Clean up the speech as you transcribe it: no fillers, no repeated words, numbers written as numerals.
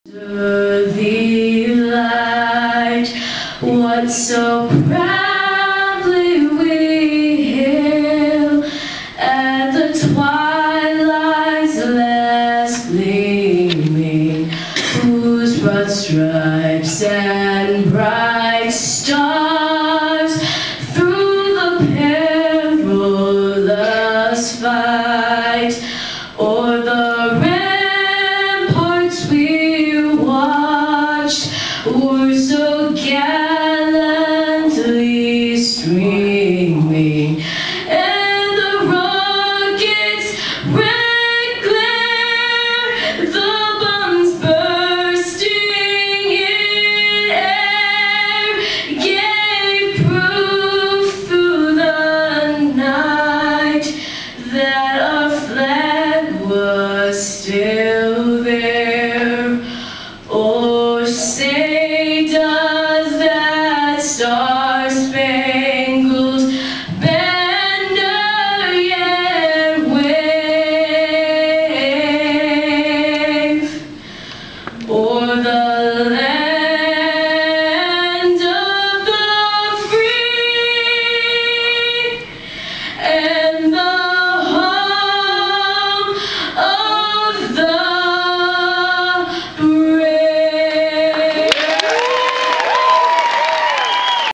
The light, what so proudly we hail at the twilight's last gleaming, whose broad stripes and bright stars